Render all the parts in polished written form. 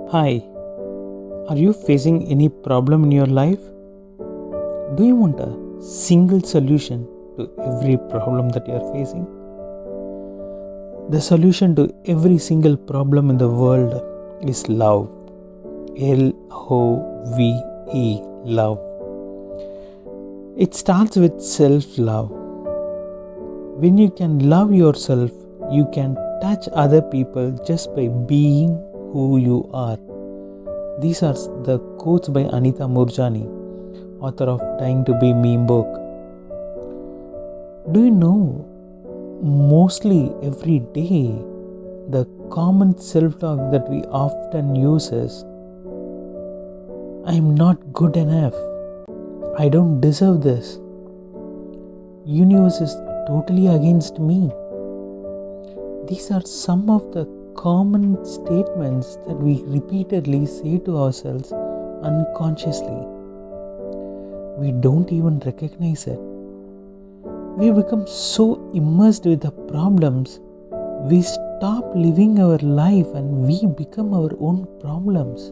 Hi, are you facing any problem in your life? Do you want a single solution to every problem that you are facing? The solution to every single problem in the world is love. Love, love. It starts with self-love. When you can love yourself, you can touch other people just by being who you are. These are the quotes by Anita Moorjani, author of Dying to Be Me book. Do you know, mostly every day, the common self-talk that we often use is, I'm not good enough. I don't deserve this. Universe is totally against me. These are some of the common statements that we repeatedly say to ourselves unconsciously. We don't even recognize it. We become so immersed with the problems, we stop living our life and we become our own problems.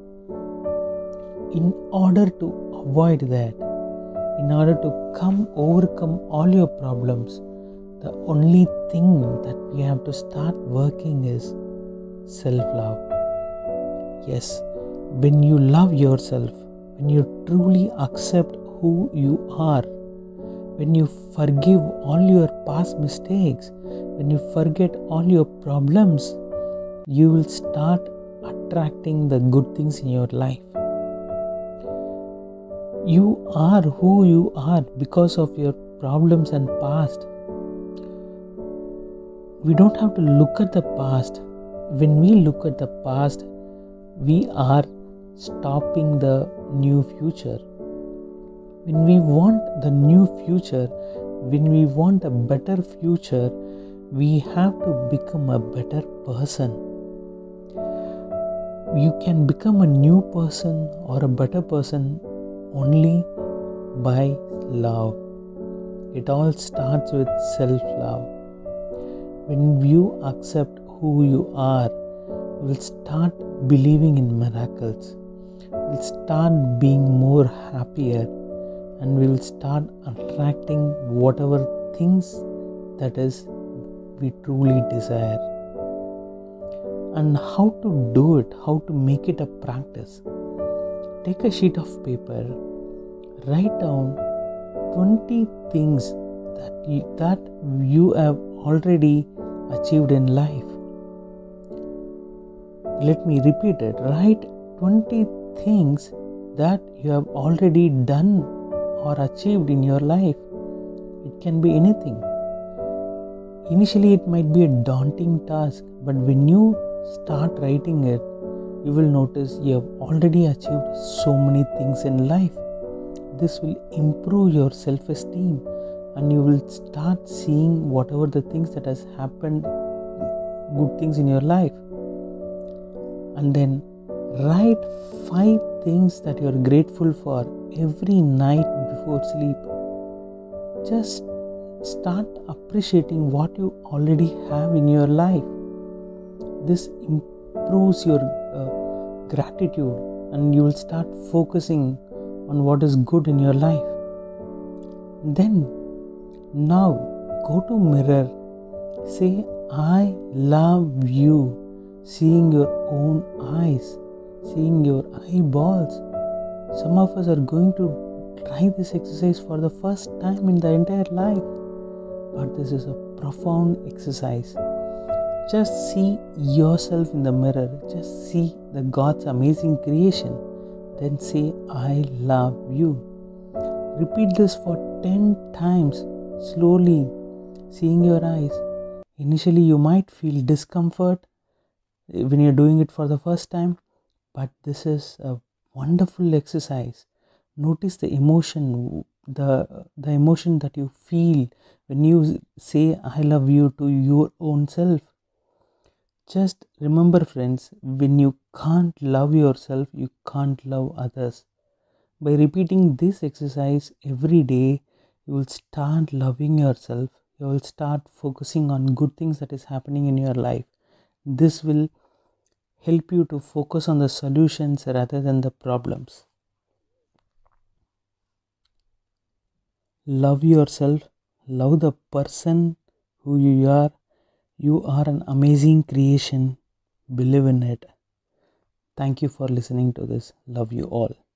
In order to avoid that, in order to overcome all your problems, the only thing that we have to start working is self-love. Yes, when you love yourself, when you truly accept who you are, when you forgive all your past mistakes, when you forget all your problems, you will start attracting the good things in your life. You are who you are because of your problems and past. We don't have to look at the past. When we look at the past, we are stopping the new future. When we want the new future, when we want a better future, we have to become a better person. You can become a new person or a better person only by love. It all starts with self-love. When you accept who you are, you will start believing in miracles. You will start being more happier, and we will start attracting whatever things that is we truly desire. And how to do it, how to make it a practice. Take a sheet of paper, write down 20 things that you have already achieved in life. Let me repeat it. Write 20 things that you have already done or achieved in your life. It can be anything. Initially, it might be a daunting task, but when you start writing it, you will notice you have already achieved so many things in life. This will improve your self-esteem, and you will start seeing whatever the things that has happened, good things in your life. And then write 5 things that you are grateful for every night before sleep. Just start appreciating what you already have in your life. This improves your gratitude, and you will start focusing on what is good in your life. Then now go to mirror, say I love you, seeing your own eyes, seeing your eyeballs. Some of us are going to try this exercise for the first time in the entire life, but this is a profound exercise. Just see yourself in the mirror, just see the God's amazing creation, then say I love you. Repeat this for 10 times, slowly, seeing your eyes. Initially you might feel discomfort when you're doing it for the first time, but this is a wonderful exercise. Notice the emotion, the emotion that you feel when you say I love you to your own self. Just remember, friends, when you can't love yourself, you can't love others. By repeating this exercise every day, you will start loving yourself. You will start focusing on good things that is happening in your life. This will help you to focus on the solutions rather than the problems. Love yourself, love the person who you are. You are an amazing creation. Believe in it. Thank you for listening to this. Love you all.